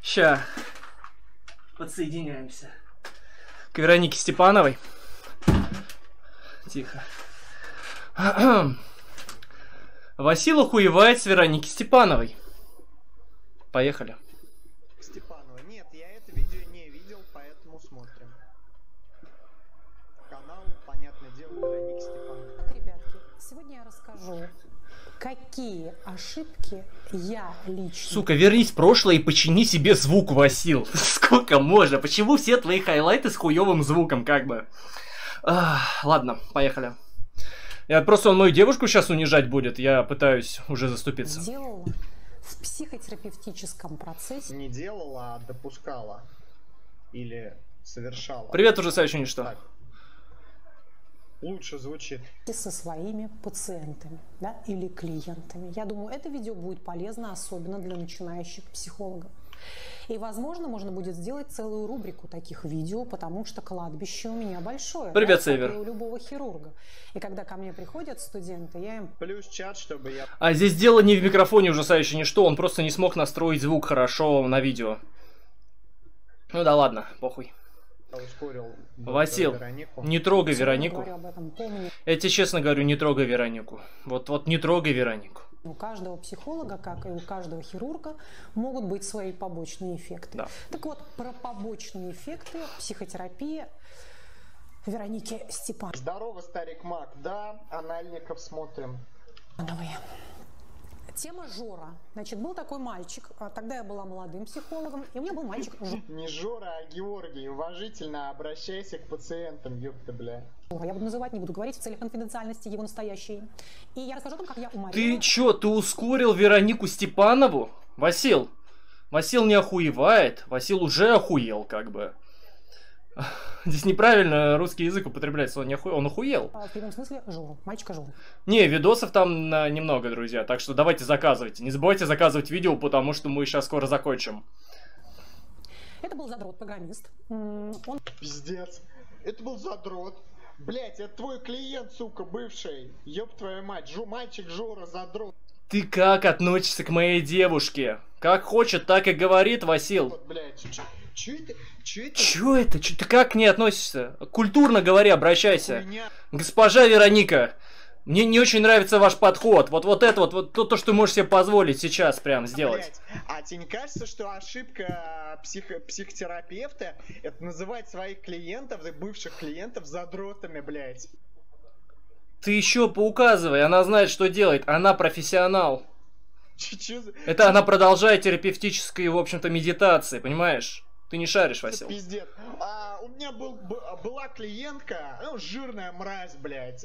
Ща. Подсоединяемся к Веронике Степановой. Тихо. Васил охуевает с Вероники Степановой. Поехали. Степанова. Нет, я это видео не видел, поэтому смотрим. Канал, понятное дело, Вероники Степановой. Так, ребятки, сегодня я расскажу, какие ошибки я лично... Сука, вернись в прошлое и почини себе звук, Васил. Сколько можно? Почему все твои хайлайты с хуёвым звуком, как бы? Ладно, поехали. Просто он мою девушку сейчас унижать будет. Я пытаюсь уже заступиться. Сделала в психотерапевтическом процессе. Не делала, а допускала. Или совершала. Привет, ужасающий ничто. Так. Лучше звучит. Со своими пациентами, да, или клиентами. Я думаю, это видео будет полезно, особенно для начинающих психологов. И, возможно, можно будет сделать целую рубрику таких видео, потому что кладбище у меня большое. Привет, да, Север. как и у любого хирурга. И когда ко мне приходят студенты, я им... Плюс чат, чтобы я... А здесь дело не в микрофоне ужасающий ничто, он просто не смог настроить звук хорошо на видео. Ну да ладно, похуй. ускорил. Васил, Веронику. не трогай Веронику. Об этом, помню. Я тебе честно говорю, не трогай Веронику. Вот не трогай Веронику. У каждого психолога, как и у каждого хирурга, могут быть свои побочные эффекты. Да. Так вот, про побочные эффекты психотерапии Вероники Степановой. Здорово, старик Мак. Да, анальников смотрим. Тема Жора. Значит, был такой мальчик, тогда я была молодым психологом, и у меня был мальчик Жора. Не Жора, а Георгий. Уважительно обращайся к пациентам, ёпта, бля. Я буду называть, не буду говорить в целях конфиденциальности его настоящие. И я расскажу о том, как я уморила. Ты чё, ты ускорил Веронику Степанову? Васил, Васил не охуевает, Васил уже охуел, как бы. Здесь неправильно русский язык употребляется, он охуел. В прямом смысле Жору, мальчика Жору. Не, видосов там немного, друзья, так что давайте заказывайте. Не забывайте заказывать видео, потому что мы сейчас скоро закончим. Это был задрот-программист. Он... Пиздец. Это был задрот. Блять, это твой клиент, сука, бывший. Ёб твою мать. Мальчик Жора, задрот. Ты как относишься к моей девушке? Как хочет, так и говорит, Васил. Вот, блять, чё это? Чё это? Ты как к ней относишься? Культурно говори, обращайся. Хуйня. Госпожа Вероника, мне не очень нравится ваш подход. Вот это вот то, что ты можешь себе позволить сейчас прям сделать. Блять, а тебе не кажется, что ошибка психотерапевта это называть своих клиентов, бывших клиентов задротами, блять? Ты еще поуказывай, она знает, что делать, она профессионал. Чё за... Это она продолжает терапевтические, в общем-то, медитации, понимаешь? Ты не шаришь, Васил. Пиздец. У меня была клиентка, ну, жирная мразь, блядь,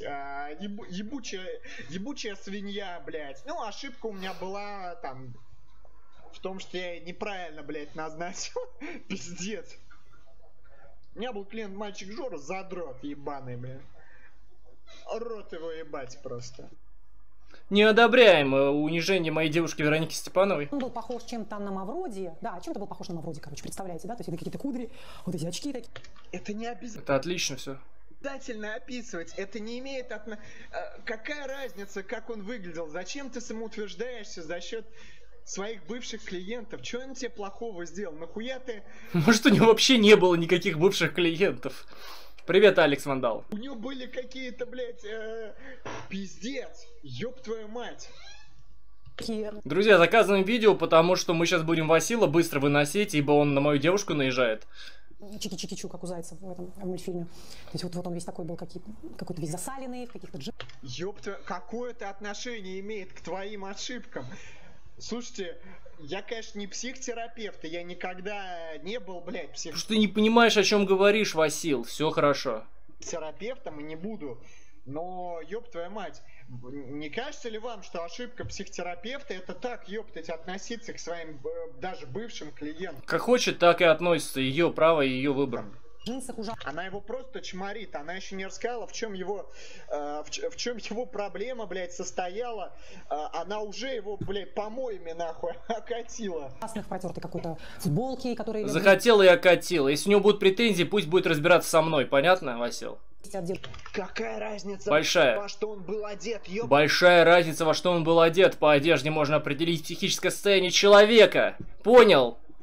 ебучая свинья, блядь. Ну, ошибка у меня была там в том, что я неправильно, блядь, назначил. Пиздец. У меня был клиент мальчик Жора, задрот ебаный, блядь. Рот его ебать просто. Не одобряем унижение моей девушки Вероники Степановой. Он был похож чем-то на Мавроди. Да, чем-то был похож на Мавроди, короче, представляете, да? То есть это какие-то кудри, вот эти очки такие. Это не обязательно. Это отлично все. Обязательно описывать, это не имеет какая разница, как он выглядел, зачем ты самоутверждаешься за счет своих бывших клиентов, что он тебе плохого сделал, нахуя ты... Может, у него вообще не было никаких бывших клиентов. Привет, Алекс Вандал. У него были какие-то, блядь, пиздец, ёб твою мать. Друзья, заказываем видео, потому что мы сейчас будем Васила быстро выносить, ибо он на мою девушку наезжает. Чики-чики-чу, как у Зайца в этом мультфильме. То есть вот он весь такой был, какой-то весь засаленный, в каких-то Ёб твою... Какое это отношение имеет к твоим ошибкам? Слушайте, я, конечно, не психотерапевт, и я никогда не был, блядь, Потому что ты не понимаешь, о чем говоришь, Васил. Все хорошо. Психотерапевтом и не буду. Но, ёб твою мать, не кажется ли вам, что ошибка психотерапевта это так, ёптать, относиться к своим даже бывшим клиентам? Как хочет, так и относится. Ее право и ее выбор. Она его просто чморит, она еще не рассказала, в чем его проблема, блядь, состояла. Она уже его, блядь, помоями нахуй окатила. Протертой какой-то футболки, которые... Захотела и окатила. Если у него будут претензии, пусть будет разбираться со мной. Понятно, Васил? Какая разница, большая. Во что он был одет, ёб... Большая разница, во что он был одет. По одежде можно определить психическое состояние человека. Понял?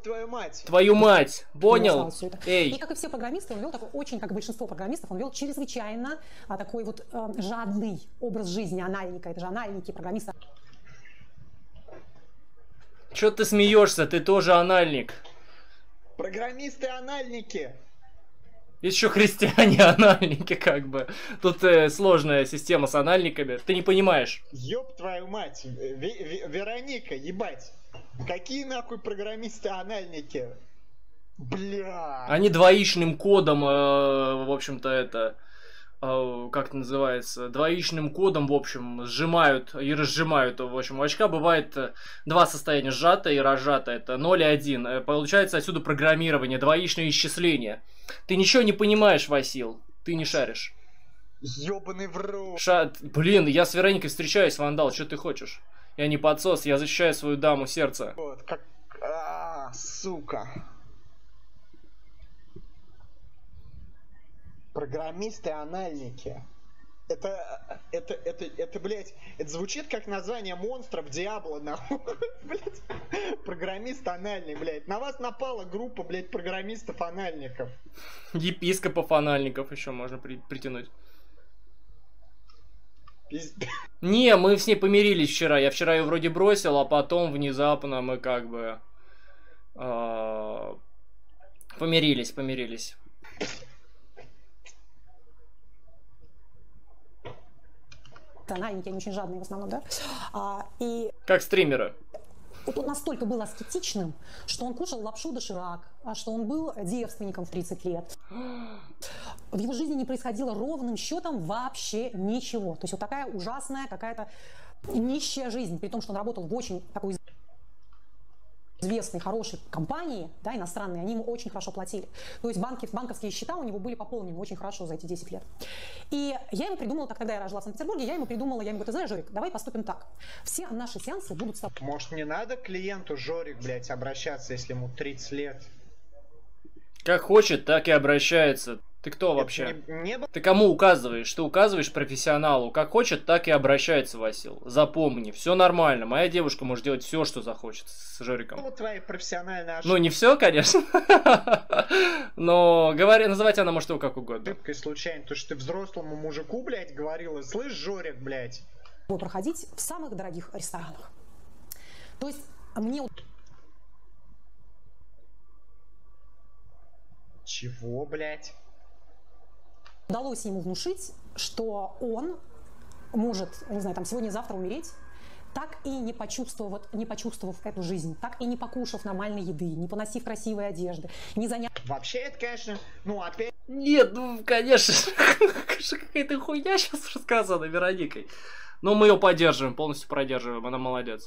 твою мать. Твою мать, понял? И как и все программисты, он вел такой очень, как и большинство программистов, он вел чрезвычайно такой вот жадный образ жизни анальника. Это же анальники, программисты. Чё ты смеешься? Ты тоже анальник. Программисты-анальники. Есть еще христиане-анальники, как бы. Тут сложная система с анальниками. Ты не понимаешь. Ёб твою мать. Вероника, ебать. Какие нахуй программисты-анальники? Бля. Они двоичным кодом, в общем-то, это... как это называется? Двоичным кодом, в общем, сжимают и разжимают. В общем, у очка бывает два состояния, сжатое и разжатое. Это 0 и 1. Получается отсюда программирование, двоичное исчисление. Ты ничего не понимаешь, Васил. Ты не шаришь. Ёбаный вру. Блин, я с Вероникой встречаюсь, вандал, что ты хочешь? Я не подсос, я защищаю свою даму сердца. Вот, как... сука. Программисты-анальники. Это, блядь, это звучит как название монстров Диабло, нахуй. Блядь. Программист анальный, блядь. На вас напала группа, блядь, программистов-анальников. Епископов-анальников еще можно притянуть. Пиздец. Не, мы с ней помирились вчера. Я вчера ее вроде бросил, а потом внезапно мы как бы... помирились. Анальники, они очень жадные в основном, да? И... Как стримеры. Вот он настолько был аскетичным, что он кушал лапшу доширак, что он был девственником в 30 лет. В его жизни не происходило ровным счетом вообще ничего. То есть вот такая ужасная какая-то нищая жизнь, при том, что он работал в очень такой известной, хорошей компании, да, иностранные, они ему очень хорошо платили. То есть банковские счета у него были пополнены очень хорошо за эти 10 лет. И я ему придумала, как тогда я жила в Санкт-Петербурге, я ему говорю, ты знаешь, Жорик, давай поступим так. Все наши сеансы будут с тобой. Может, не надо клиенту Жорик, блядь, обращаться, если ему 30 лет? Как хочет, так и обращается. Ты кто вообще? Ты кому указываешь? Ты указываешь профессионалу. Как хочет, так и обращается, Васил. Запомни, все нормально. Моя девушка может делать все, что захочет с Жориком. Вот твои профессиональные ошибки. Ну, не все, конечно. Но называть она может его как угодно. Ошибкой случайно, то что ты взрослому мужику, блядь, говорила, слышь, Жорик, блядь. Проходить в самых дорогих ресторанах. То есть мне... Чего, блядь? Удалось ему внушить, что он может, не знаю, там сегодня-завтра умереть, так и не почувствовав эту жизнь, так и не покушав нормальной еды, не поносив красивой одежды, не заняв... Вообще это, конечно, ну опять... Нет, ну, конечно, какая-то хуйня сейчас рассказана Вероникой. Но мы ее поддерживаем, полностью продерживаем, она молодец.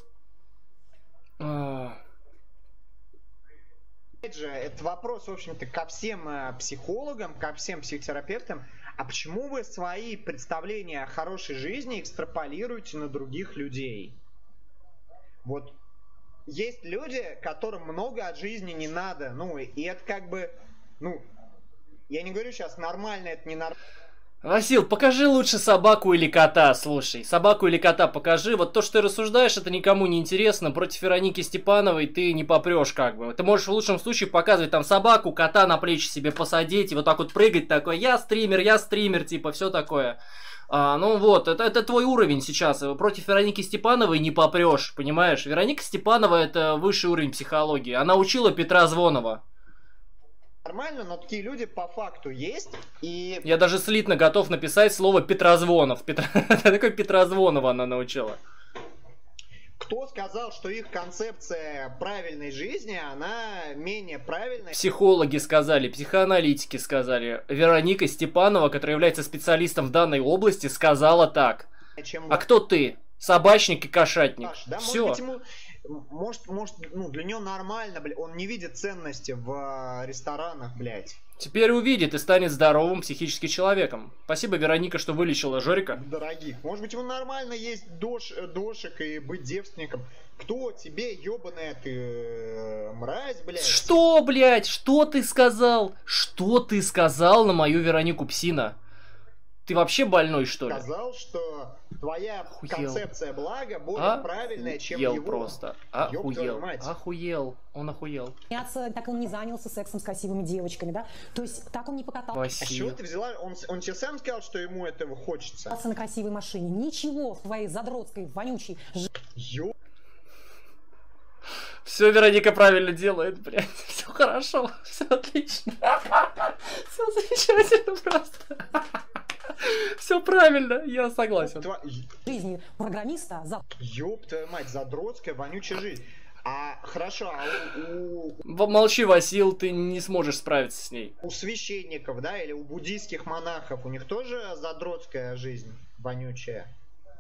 Опять же, это вопрос, в общем-то, ко всем психологам, ко всем психотерапевтам. А почему вы свои представления о хорошей жизни экстраполируете на других людей? Вот есть люди, которым много от жизни не надо. Ну, и это как бы, ну, я не говорю сейчас, нормально, это не нормально. Васил, покажи лучше собаку или кота, слушай. Собаку или кота покажи. Вот то, что ты рассуждаешь, это никому не интересно. Против Вероники Степановой ты не попрешь, как бы. Ты можешь в лучшем случае показывать там собаку, кота на плечи себе посадить и вот так вот прыгать такой. Я стример, типа, все такое. Ну вот, это твой уровень сейчас. Против Вероники Степановой не попрешь, понимаешь? Вероника Степанова это высший уровень психологии. Она учила Петра Звонова. Нормально, но такие люди по факту есть, и... Я даже слитно готов написать слово Петрозвонов. Такой Петрозвонова она научила. Кто сказал, что их концепция правильной жизни, она менее правильная? Психологи сказали, психоаналитики сказали. Вероника Степанова, которая является специалистом в данной области, сказала так. А кто ты? Собачник и кошатник. Да, все. Может, ну, для него нормально, блядь. Он не видит ценности в ресторанах, блядь. Теперь увидит и станет здоровым психически человеком. Спасибо, Вероника, что вылечила Жорика. Дорогих. Может быть, ему нормально есть дошик и быть девственником. Кто тебе, ебаная ты мразь, блядь? Что, блядь? Что ты сказал? Что ты сказал на мою Веронику Псина? Ты вообще больной, что ли? Сказал, что твоя Охуел. концепция блага более правильная, чем его. Просто. Ёб твою мать. Охуел. Он охуел. Так он не занялся сексом с красивыми девочками, да? То есть так он не покатался А с чего ты взяла? Он тебе сам сказал, что ему этого хочется? на красивой машине. Ничего в твоей задротской, вонючей Ёб. Все Вероника правильно делает, блядь. Все хорошо, все отлично. Все замечательно просто. Все правильно, я согласен. жизни программиста за... Ёб твою мать, задротская, вонючая жизнь. А хорошо, Молчи, Васил, ты не сможешь справиться с ней. у священников, да, или у буддийских монахов, у них тоже задротская жизнь вонючая?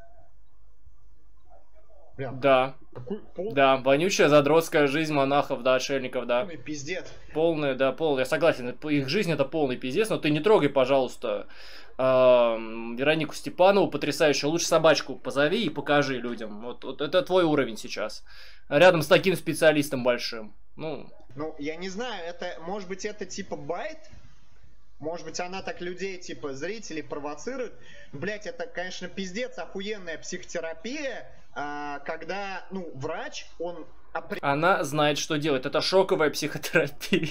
Бля, Да, какой да, вонючая задротская жизнь монахов, да, отшельников, да. полный пиздец. Полная, да, полная, я согласен, их жизнь это полный пиздец, но ты не трогай, пожалуйста, Веронику Степанову, потрясающую, лучше собачку позови и покажи людям, вот это твой уровень сейчас, рядом с таким специалистом большим, ну... Ну, я не знаю, это, может быть, это типа байт? Может быть, она так людей, типа, зрителей провоцирует? Блять, это, конечно, пиздец, охуенная психотерапия, когда, ну, врач, он... Она знает, что делать. Это шоковая психотерапия.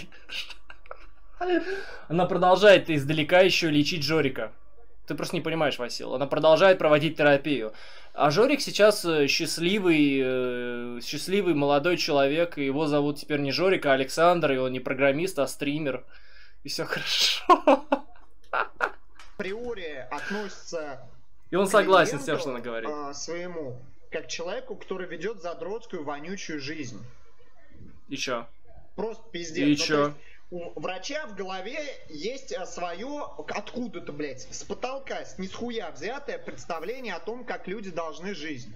Она продолжает издалека еще лечить Жорика. Ты просто не понимаешь, Васил. Она продолжает проводить терапию. А Жорик сейчас счастливый молодой человек. И его зовут теперь не Жорик, а Александр. И он не программист, а стример. И все хорошо. Априори относится... И он согласен с тем, что она говорит. Своему, как человеку, который ведет задротскую, вонючую жизнь. И чё? Просто пиздец. И чё? У врача в голове есть свое, откуда-то, блядь, с потолка, с нихуя взятое представление о том, как люди должны жить.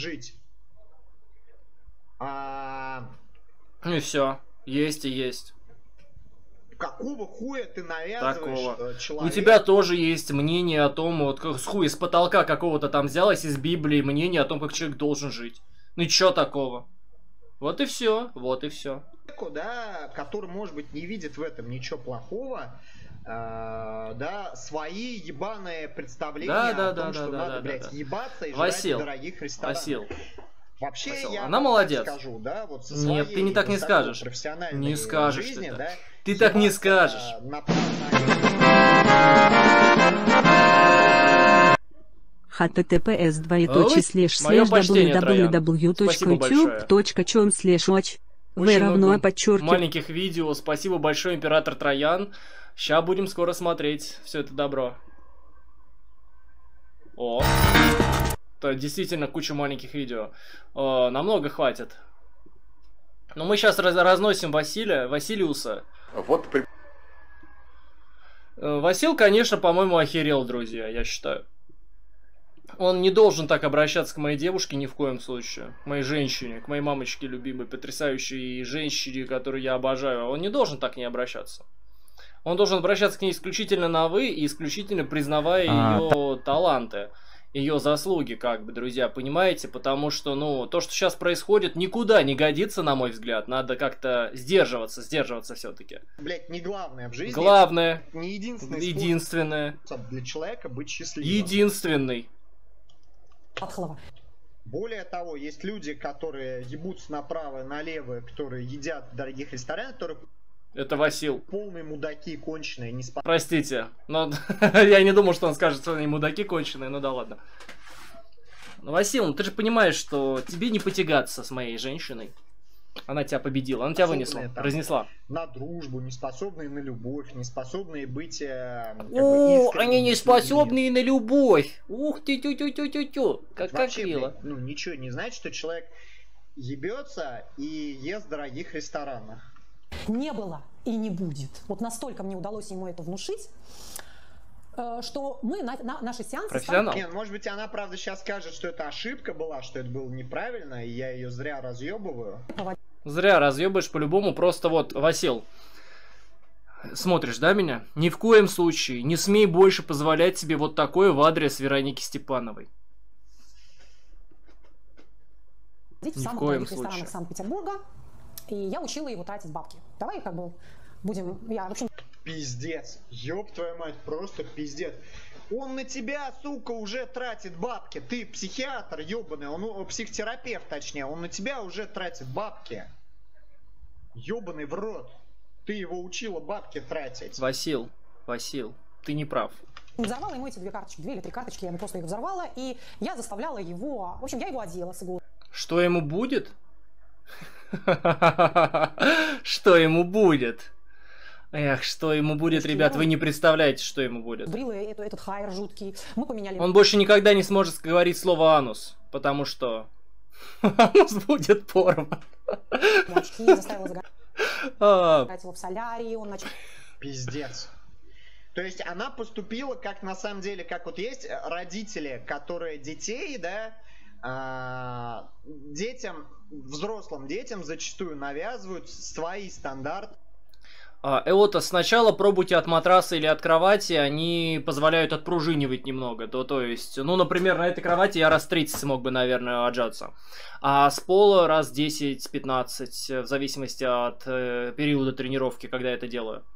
И все. Есть и есть. Какого хуя ты навязываешь человеку? У тебя тоже есть мнение о том, вот как с хуя, с потолка какого-то там взялось из Библии мнение о том, как человек должен жить. Ну и чё такого? Вот и все, вот и все. Да, который, может быть, не видит в этом ничего плохого, да, свои ебаные представления о том, что надо, блядь, ебаться и жрать в дорогих ресторанах. Васил. Вообще, Васил, я она молодец. Скажу, да, вот со Нет, ты не так не скажешь. Не скажешь жизни, ты да, Ты так не скажешь. https://www.tube.com/och v равно подчеркиваю. Маленьких видео. Спасибо большое, император Троян. Ща будем скоро смотреть все это добро. О. Это действительно куча маленьких видео. Намного хватит. Но мы сейчас разносим Василиуса. Вот Васил, конечно, по-моему, охерел, друзья, я считаю. Он не должен так обращаться к моей девушке ни в коем случае. К моей женщине, к моей мамочке любимой, потрясающей женщине, которую я обожаю. Он не должен так к ней обращаться. Он должен обращаться к ней исключительно на «вы» и исключительно признавая ее таланты, ее заслуги, как бы, друзья, понимаете? Потому что, ну, то, что сейчас происходит, никуда не годится, на мой взгляд. Надо как-то сдерживаться все-таки. Блять, не главное в жизни. Главное. Не единственное. Для человека быть счастливым. Единственный. Более того, есть люди, которые ебутся направо и налево, которые едят в дорогих ресторанах, которые... Это Васил. Полные мудаки, конченые, не спа... Простите, но я не думал, что он скажет, что они мудаки конченые, ну да ладно. Ну, Васил, ну ты же понимаешь, что тебе не потягаться с моей женщиной. Она тебя победила, она тебя вынесла, разнесла. На дружбу, не способные на любовь, не способные быть... О, они не способные на любовь. Ух ты, тю-тю-тю-тю-тю. Как мило. Ну, ничего не значит, что человек ебется и ест в дорогих ресторанах. Не было и не будет. Вот настолько мне удалось ему это внушить, что мы наши сеансы... Профессионал. Нет, может быть, она, правда, сейчас скажет, что это ошибка была, что это было неправильно, и я ее зря разъебываю. Зря разъебаешь по-любому. Просто вот, Васил, смотришь, да, меня? Ни в коем случае не смей больше позволять себе вот такое в адрес Вероники Степановой. В самых дорогих ресторанах Санкт-Петербурга. И я учила его тратить бабки. Давай как бы будем... Я, в общем... Пиздец. Ёб твою мать, просто пиздец. Он на тебя, сука, уже тратит бабки. Ты психиатр, ёбаный, он психотерапевт, точнее. Он на тебя уже тратит бабки. Ёбаный в рот. Ты его учила бабки тратить. Васил, ты не прав. Взорвала ему эти 2 карточки, 2 или 3 карточки, я ему просто их взорвала, и я заставляла его, в общем, я его одела с иголки. Что ему будет? Что ему будет? Эх, что ему будет, ребят, вы не представляете, что ему будет. Брила этот хайер жуткий, мы поменяли... Он больше никогда не сможет говорить слово анус, потому что анус будет порван. Очки, заставила загорать его в солярии, он начал... Пиздец. То есть она поступила как на самом деле, как вот есть родители, которые детей, да, детям, взрослым детям зачастую навязывают свои стандарты. Эота, сначала пробуйте от матраса или от кровати, они позволяют отпружинивать немного. То есть, ну, например, на этой кровати я раз 30 смог бы, наверное, отжаться. А с пола раз 10-15, в зависимости от периода тренировки, когда я это делаю.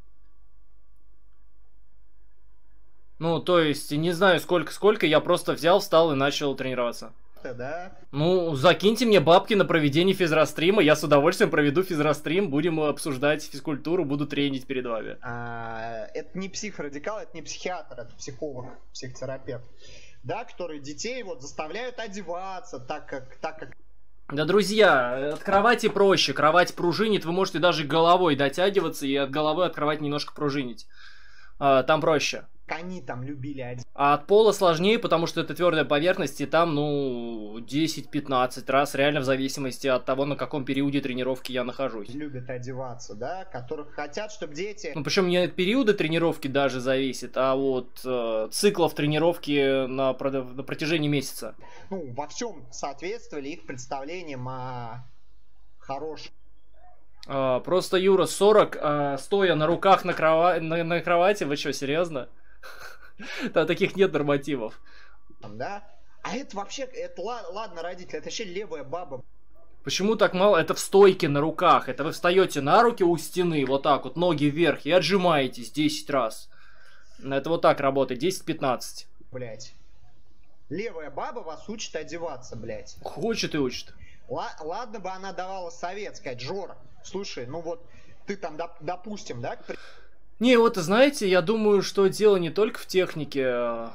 Ну, то есть, не знаю сколько, я просто взял, встал и начал тренироваться. Да. Ну, закиньте мне бабки на проведение физрастрима, я с удовольствием проведу физрастрим, будем обсуждать физкультуру, буду тренить перед вами. Это не психорадикал, это не психиатр, это психолог, психотерапевт, да, которые детей вот заставляют одеваться так как... Да, друзья, от кровати проще, кровать пружинит, вы можете даже головой дотягиваться и от головы от кровати немножко пружинить. Там проще. Они там любили одеваться. А от пола сложнее, потому что это твердая поверхность, и там, ну, 10-15 раз, реально в зависимости от того, на каком периоде тренировки я нахожусь. Любят одеваться, да, которых хотят, чтобы дети... Ну, причем не от периода тренировки даже зависит, а от циклов тренировки на протяжении месяца. Ну, во всем соответствовали их представлениям о хорошем. Просто, Юра, 40, стоя на руках на кровати, вы что, серьезно? Да, таких нет нормативов. Да? А это вообще, это ладно, родители, это вообще левая баба. Почему так мало? Это в стойке на руках. Это вы встаете на руки у стены, вот так вот, ноги вверх, и отжимаетесь 10 раз. Это вот так работает, 10-15. Блять. Левая баба вас учит одеваться, блять. Хочет и учит. Ладно бы она давала совет, сказать, Жора, слушай, ну вот ты там, допустим, да? Не, вот знаете, я думаю, что дело не только в технике.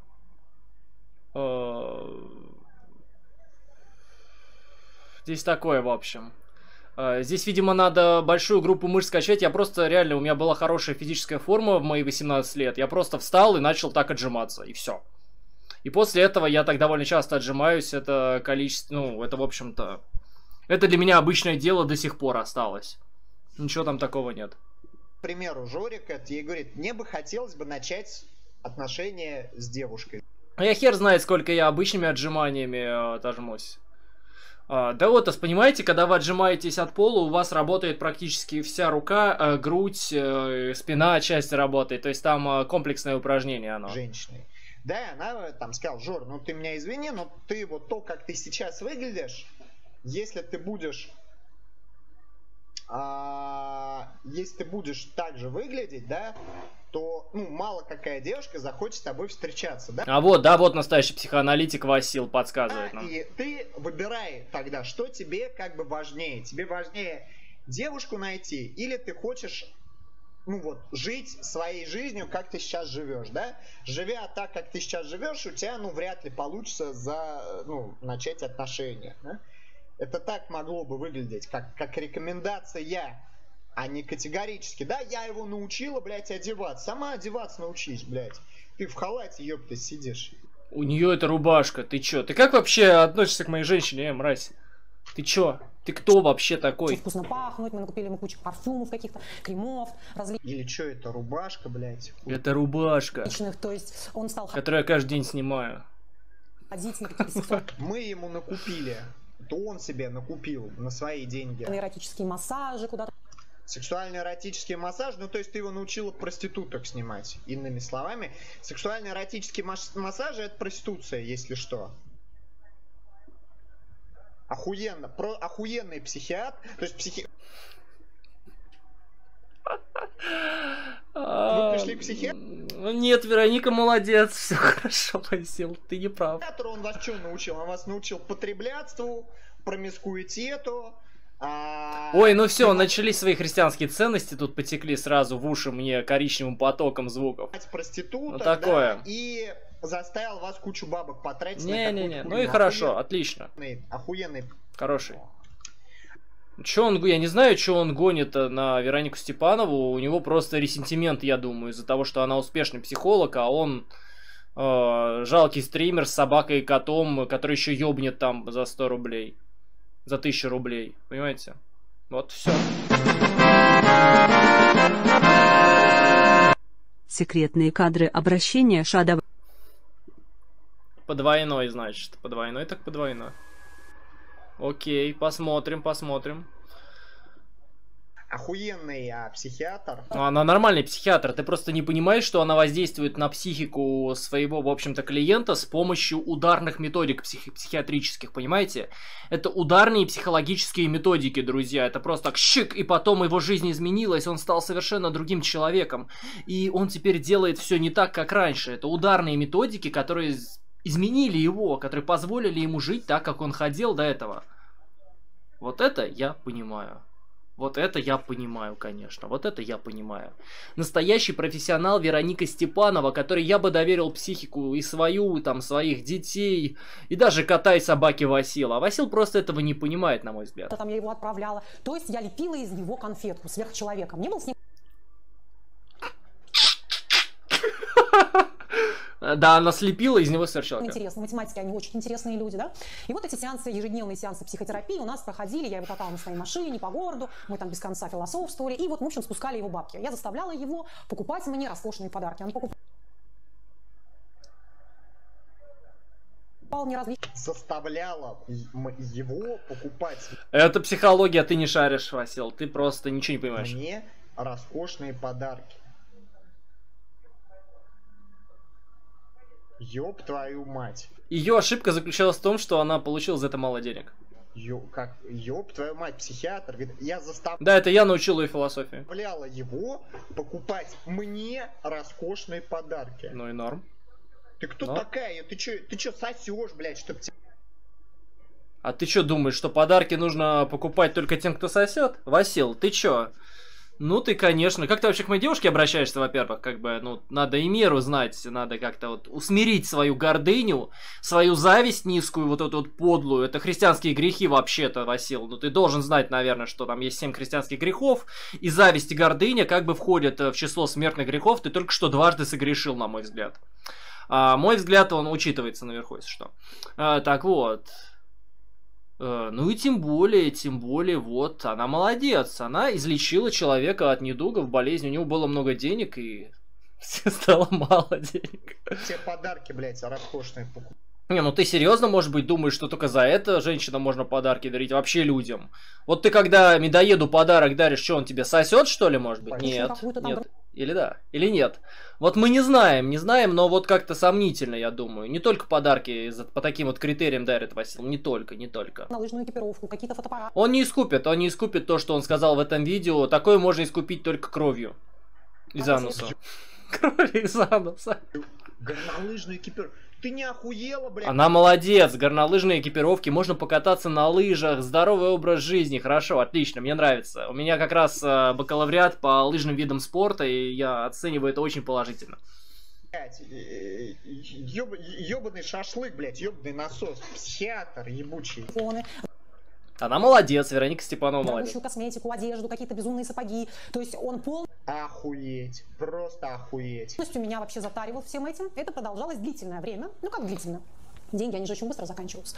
Здесь такое, в общем. Здесь, видимо, надо большую группу мышц качать. Я просто, реально, у меня была хорошая физическая форма в мои 18 лет. Я просто встал и начал так отжиматься, и все. И после этого я так довольно часто отжимаюсь. Это количество, ну, это, в общем-то... Это для меня обычное дело до сих пор осталось. Ничего там такого нет. К примеру, Жорик ей говорит, мне бы хотелось бы начать отношения с девушкой. А я хер знает, сколько я обычными отжиманиями отожмусь. Да вот, понимаете, когда вы отжимаетесь от пола, у вас работает практически вся рука, грудь, спина отчасти работает. То есть там комплексное упражнение оно. Женщиной. Да, она там сказала, Жор, ну ты меня извини, но ты вот то, как ты сейчас выглядишь, если ты будешь так же выглядеть, да, то, ну, мало какая девушка захочет с тобой встречаться, да? А вот, да, вот настоящий психоаналитик Васил подсказывает нам. И ты выбирай тогда, что тебе как бы важнее. Тебе важнее девушку найти, или ты хочешь, ну вот, жить своей жизнью, как ты сейчас живешь, да? Живя так, как ты сейчас живешь, у тебя, ну, вряд ли получится начать отношения, да? Это так могло бы выглядеть, как рекомендация, а не категорически. Да, я его научила, блядь, одеваться. Сама одеваться научись, блядь. Ты в халате, ёпта, сидишь. У нее это рубашка, ты чё? Ты как вообще относишься к моей женщине, мразь? Ты чё? Ты кто вообще такой? Вкусно пахнуть, мы накупили ему кучу парфюмов каких-то, кремов, различных. Или чё, это рубашка, блядь? Это рубашка. То есть он стал... Которую я каждый день снимаю. Ходить на какие-то... Мы ему накупили. То он себе накупил на свои деньги. Эротические массажи куда-то. Сексуально-эротический массаж, ну то есть ты его научила проституток снимать. Иными словами, сексуально-эротический массаж это проституция, если что. Охуенно. Охуенный психиатр. То есть вы пришли к психиатр, Нет, Вероника молодец, все хорошо, Васил, ты не прав. он вас что научил? Он вас научил потреблятству, промискуитету. Ой, ну все, начались свои христианские ценности, тут потекли сразу в уши мне коричневым потоком звуков. Проституток, Ну такое. Да, и заставил вас кучу бабок потратить. Не-не-не, ну и хорошо, отлично. Охуенный. Хороший. Я не знаю, что он гонит на Веронику Степанову, у него просто ресентимент, я думаю, из-за того, что она успешный психолог, а он жалкий стример с собакой и котом, который еще ёбнет там за 100 рублей. За 1000 рублей, понимаете? Вот все. Секретные кадры обращения Шадова. По двойной, значит. По двойной, так по двойной. Окей, посмотрим. Охуенный психиатр. Она нормальный психиатр. Ты просто не понимаешь, что она воздействует на психику своего, в общем-то, клиента с помощью ударных методик психиатрических, понимаете? Это ударные психологические методики, друзья. Это просто так щик, и потом его жизнь изменилась, он стал совершенно другим человеком. И он теперь делает все не так, как раньше. Это ударные методики, которые изменили его, которые позволили ему жить так, как он хотел до этого. Вот это я понимаю. Вот это я понимаю, конечно. Вот это я понимаю. Настоящий профессионал Вероника Степанова, которой я бы доверил психику и свою, там, своих детей, и даже кота и собаки Васила. А Васил просто этого не понимает, на мой взгляд. Там я его отправляла. То есть я лепила из него конфетку сверхчеловека. Мне было с ним... Да, она слепила из него сверхчеловека. Интересно, математики, они очень интересные люди, да? И вот эти сеансы, ежедневные сеансы психотерапии у нас проходили, я его катала на своей машине по городу, мы там без конца философствовали, и вот, в общем, спускали его бабки. Я заставляла его покупать мне роскошные подарки. Он покупал мне различные... Заставляла его покупать... Это психология, ты не шаришь, Васил, ты просто ничего не понимаешь. Мне роскошные подарки. Ёб твою мать. Ее ошибка заключалась в том, что она получила за это мало денег. Ёб твою мать, психиатр. Я заставляла Да, это я научил ее философии. его покупать мне роскошные подарки. Ну и норм. Ты кто такая? Ты чё сосешь, блядь, чтоб тебе... А ты что думаешь, что подарки нужно покупать только тем, кто сосет? Васил, ты чё? Ну ты, конечно. Как ты вообще к моей девушке обращаешься, во-первых? Как бы, ну, надо и меру знать. Надо как-то вот усмирить свою гордыню, свою зависть низкую, вот эту вот подлую. Это христианские грехи вообще-то, Васил. Ну ты должен знать, наверное, что там есть 7 христианских грехов. И зависть и гордыня как бы входят в число смертных грехов. Ты только что дважды согрешил, на мой взгляд. Мой взгляд, он учитывается наверху, если что. Так вот. Ну и тем более, вот, она молодец. Она излечила человека от недугов, болезни. У него было много денег, и стало мало денег. Все подарки, блядь, роскошные покупать. Не, ну ты серьезно, может быть, думаешь, что только за это женщинам можно подарки дарить вообще людям? Вот ты когда медоеду подарок даришь, что он тебе сосет, что ли, может быть? Нет. Или да, или нет. Вот мы не знаем, но вот как-то сомнительно, я думаю. Не только подарки по таким вот критериям дарит Васил, не только. На лыжную экипировку, какие-то фотоаппараты. Он не искупит то, что он сказал в этом видео. Такое можно искупить только кровью из ануса. Кровью из ануса. Горнолыжную экипировку. Ты не охуела, блядь? Она молодец, горнолыжные экипировки, можно покататься на лыжах, здоровый образ жизни, хорошо, отлично, мне нравится. У меня как раз бакалавриат по лыжным видам спорта, и я оцениваю это очень положительно. Блядь, ёбаный шашлык, блядь, ёбаный насос, психиатр ебучий. Она молодец, Вероника Степанова молодец. Дорогущую косметику, одежду, какие-то безумные сапоги. То есть он Охуеть, просто охуеть. полностью меня вообще затаривал всем этим. Это продолжалось длительное время. Ну как длительно? Деньги, они же очень быстро заканчиваются.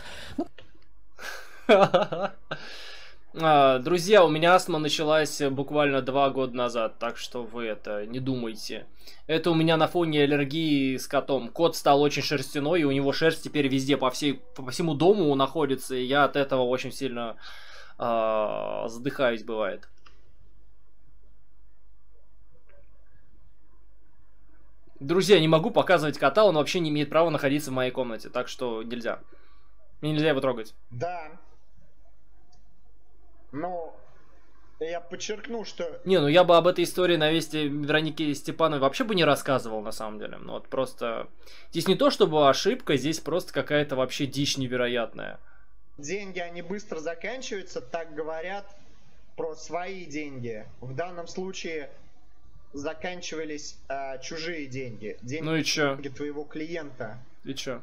Друзья, у меня астма началась буквально 2 года назад, так что вы это не думайте. Это у меня на фоне аллергии с котом. Кот стал очень шерстяной, и у него шерсть теперь везде, по всему дому находится, и я от этого очень сильно задыхаюсь, бывает. Друзья, не могу показывать кота, он вообще не имеет права находиться в моей комнате, так что нельзя. Мне нельзя его трогать. Да. Но Я подчеркну, что... Не, ну я бы об этой истории на месте Вероники Степановой вообще бы не рассказывал, на самом деле. Ну вот просто... Здесь не то, чтобы ошибка, здесь просто какая-то вообще дичь невероятная. Деньги, они быстро заканчиваются, так говорят про свои деньги. В данном случае заканчивались чужие деньги. Деньги, ну и чё? Твоего клиента. И чё?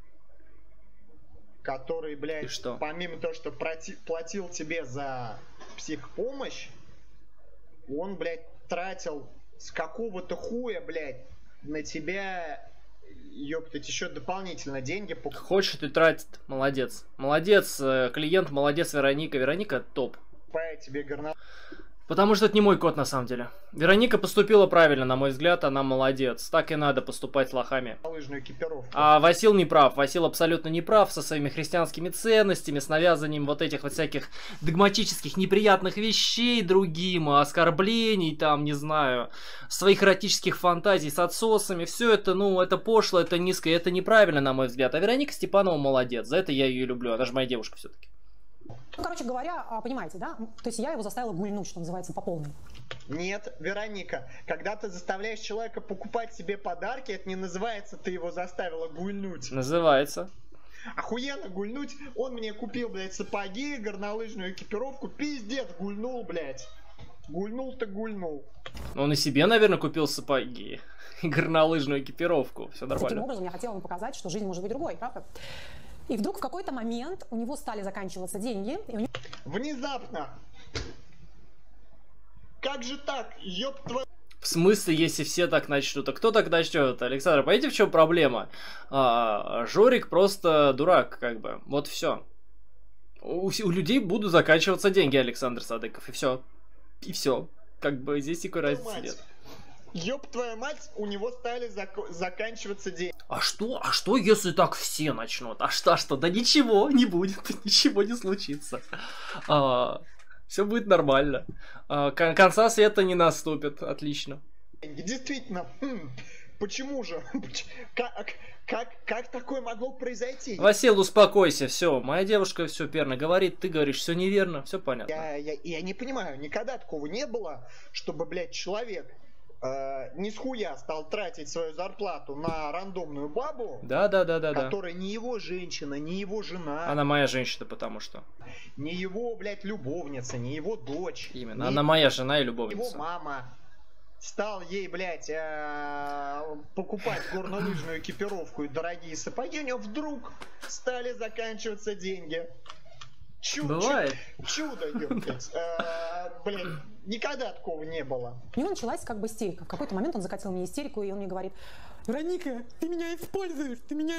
Который, блядь, что? помимо того, что платил тебе за психпомощь, он, блядь, тратил с какого-то хуя, блядь, на тебя, ёптать, еще дополнительно деньги. Хочет и тратит. Молодец. Молодец, клиент, молодец, Вероника. Вероника топ. Тебе горно... Потому что это не мой кот на самом деле. Вероника поступила правильно, на мой взгляд, она молодец. Так и надо поступать с лохами. Лыжную экипировку. А Васил не прав. Васил абсолютно не прав со своими христианскими ценностями, с навязанием вот этих вот всяких догматических неприятных вещей другим, оскорблений, там, не знаю, своих эротических фантазий с отсосами. Все это, ну, это пошло, это низко, это неправильно, на мой взгляд. А Вероника Степанова молодец. За это я ее люблю. Она же моя девушка все-таки. Ну, короче говоря, понимаете, да? То есть я его заставила гульнуть, что называется, по полной. Нет, Вероника, когда ты заставляешь человека покупать себе подарки, это не называется, ты его заставила гульнуть. Называется. Охуенно гульнуть. Он мне купил, блядь, сапоги, горнолыжную экипировку. Пиздец, гульнул, блядь. Гульнул-то гульнул. Он и себе, наверное, купил сапоги и горнолыжную экипировку. Все нормально. Таким образом, я хотела ему показать, что жизнь может быть другой, правда? И вдруг в какой-то момент у него стали заканчиваться деньги. И у него... Внезапно. Как же так? Ёб твою... В смысле, если все так начнут? А кто так начнет? Александр, понимаете, в чем проблема? Жорик просто дурак, как бы. Вот все. У людей будут заканчиваться деньги, Александр Садыков. И все. И все. Как бы здесь никакой разницы нет. Ёб твою мать, у него стали заканчиваться деньги. А что, если так все начнут? А что? Да ничего не будет, ничего не случится. Все будет нормально. Конца света не наступит. Отлично. Действительно, почему же? Как такое могло произойти? Васил, успокойся, все. Моя девушка все верно говорит, ты говоришь все неверно, все понятно. Я не понимаю, никогда такого не было, чтобы, блядь, человек ни с хуя стал тратить свою зарплату на рандомную бабу, да. которая не его женщина, не его жена. Она моя женщина, потому что. Не его, блядь, любовница, не его дочь. Именно, она моя жена и любовница. Его мама стал ей, блядь, покупать горнолыжную экипировку и дорогие сапоги, у него вдруг стали заканчиваться деньги. Бывает. Чудо, ёптать. Блядь, никогда такого не было. У него началась как бы истерика. В какой-то момент он закатил мне истерику, и он мне говорит: Вероника, ты меня используешь,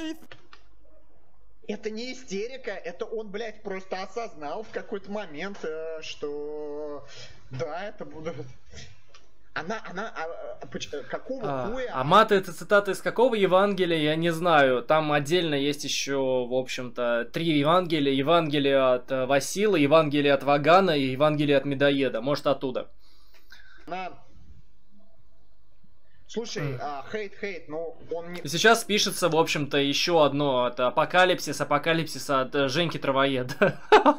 Это не истерика, это он, блядь, просто осознал в какой-то момент, что да, это будет... Какого хуя? А маты — это цитата из какого Евангелия, я не знаю. Там отдельно есть еще, в общем-то, 3 Евангелия. Евангелие от Васила, Евангелие от Вагана и Евангелие от Медоеда. Может, оттуда. Слушай, хейт, ну он не... Сейчас пишется, в общем-то, еще одно от Апокалипсис от Женьки Травоеда.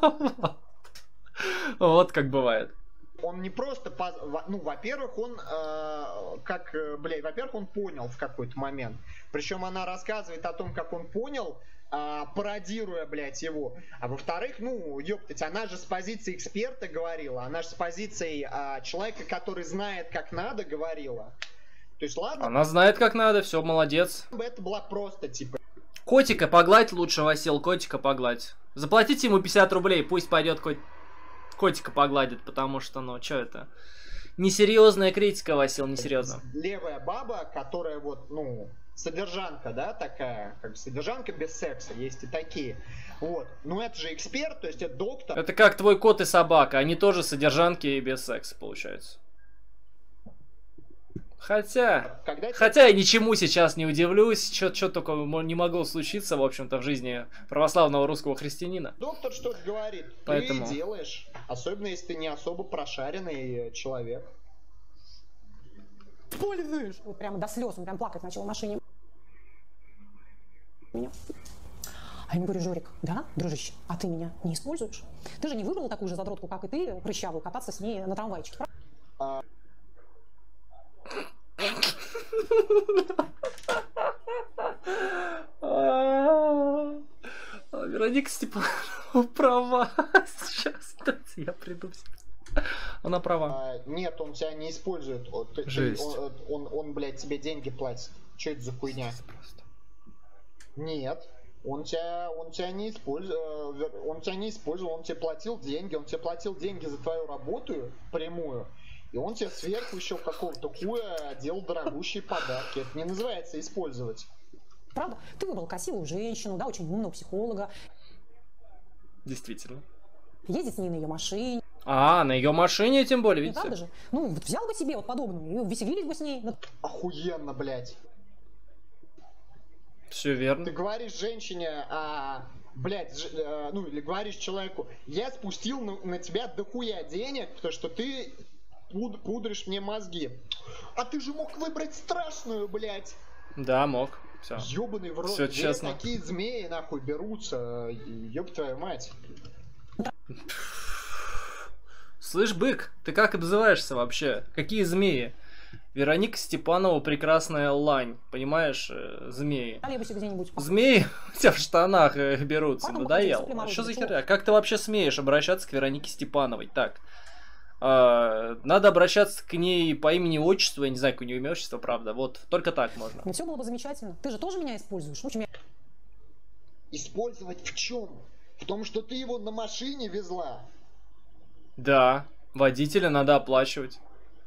Вот как бывает. Он не просто, ну, во-первых, он, во-первых, он понял в какой-то момент. Причем она рассказывает о том, как он понял, пародируя, блядь, его. А во-вторых, ну, ёптать, она же с позиции эксперта говорила, она же с позиции человека, который знает, как надо, говорила. То есть, ладно. Она знает, как надо, все, молодец. Это была просто, типа... Котика погладь лучше, Васил, котика погладь. Заплатите ему 50 рублей, пусть пойдет котика погладит, потому что, ну, что это? Несерьезная критика, Васил, несерьезно. Левая баба, которая вот, ну, содержанка, да, такая, как бы содержанка без секса, есть и такие. Вот. Ну, это же эксперт, то есть это доктор. Это как твой кот и собака, они тоже содержанки и без секса, получается. Хотя я ничему сейчас не удивлюсь, что только не могло случиться, в общем-то, в жизни православного русского христианина. Доктор что-то говорит, поэтому... ты делаешь, особенно если ты не особо прошаренный человек. Пользуешь! Прямо до слез, он прям плакать начал в машине. А я ему говорю: Жорик, да, дружище, а ты меня не используешь? Ты же не выбрал такую же задротку, как и ты, прыщавую, кататься с ней на трамвайчике, правда? Вероника Степанова права. Сейчас, я приду. Она права. Нет, он тебя не использует. Он, блядь, тебе деньги платит. Что это за хуйня? Нет. Он тебя не использует, он тебе платил деньги за твою работу прямую, и он тебе сверху еще какого-то хуя делал дорогущие подарки. Это не называется использовать. Правда? Ты выбрал красивую женщину, да, очень умного психолога. Действительно. Ездить с ней на ее машине. На ее машине тем более, видите? Правда же? Ну, вот взял бы себе вот подобную и веселились бы с ней. Охуенно, блядь. Все верно. Ты говоришь женщине, или говоришь человеку: я спустил на тебя дохуя денег, потому что ты пудришь мне мозги. А ты же мог выбрать страшную, блядь. Да, мог. Все. Ёбаный в рот. Все честно. Такие змеи нахуй берутся. Ёб твою мать. Слышь, бык, ты как обзываешься вообще? Какие змеи? Вероника Степанова прекрасная лань, понимаешь, змеи. Змеи у тебя в штанах берутся, надоел. Что за херня? Как ты вообще смеешь обращаться к Веронике Степановой? Так, надо обращаться к ней по имени-отчеству, я не знаю, как у нее имя, отчество, правда, вот, только так можно. Ну все было бы замечательно. Ты же тоже меня используешь. В общем, я... Использовать в чем? В том, что ты его на машине везла? Да, водителя надо оплачивать.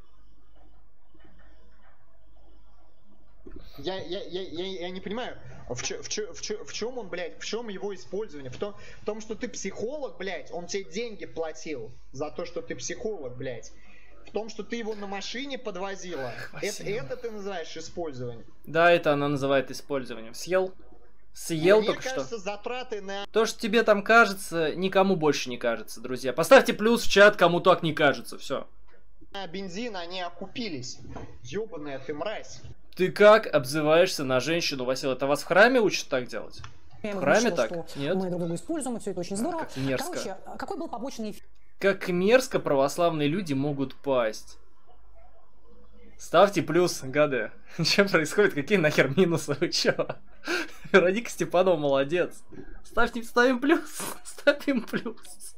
Я не понимаю, в чем он, блядь, в чем его использование? В том, что ты психолог, блядь, он тебе деньги платил за то, что ты психолог, блядь. В том, что ты его на машине подвозила. Это ты называешь использованием? Да, это она называет использованием. Съел только что. Мне кажется, затраты на... То, что тебе там кажется, никому больше не кажется, друзья. Поставьте плюс в чат, кому так не кажется, все. На бензин они окупились. Ёбаная ты мразь. Ты как обзываешься на женщину, Васил? Это вас в храме учат так делать? В храме так? Нет? Мы друг друга используем, и все это очень здорово. Как мерзко. Короче, какой был побочный эффект? Как мерзко православные люди могут пасть. Ставьте плюс, гады. Что происходит? Какие нахер минусы? Вы чё? Вероника Степанова молодец. Ставим плюс. Ставим плюс.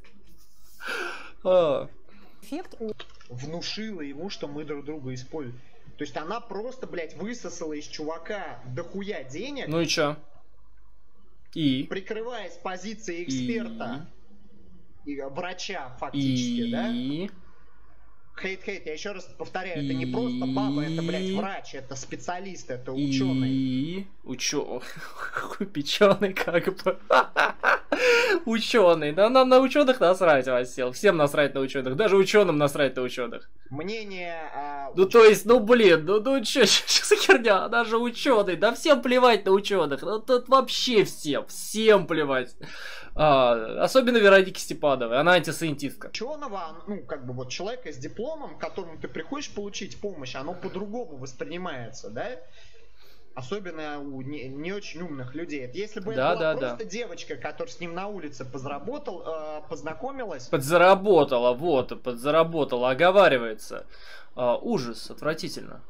Эффект внушила ему, что мы друг друга используем. То есть она просто, блядь, высосала из чувака дохуя денег. Ну и чё? И? Прикрываясь позицией эксперта и врача, фактически, да? Хейт, я еще раз повторяю, это не просто баба, это, блядь, врач, это специалист, это ученый. Печеный как бы. Ученый. Да нам на ученых насрать, Васил. Всем насрать на ученых. Даже ученым насрать на ученых. Мнение... то есть, блин, что за херня? Даже ученый. Да всем плевать на ученых. Ну тут вообще всем плевать. Особенно Веронике Степановой. Она антисайентистка. Ученого, человека с дипломом, к которому ты приходишь получить помощь, оно по-другому воспринимается, да? Особенно у не очень умных людей. Если бы это была просто девочка, которая с ним на улице познакомилась... Подзаработала, оговаривается. Ужас, отвратительно.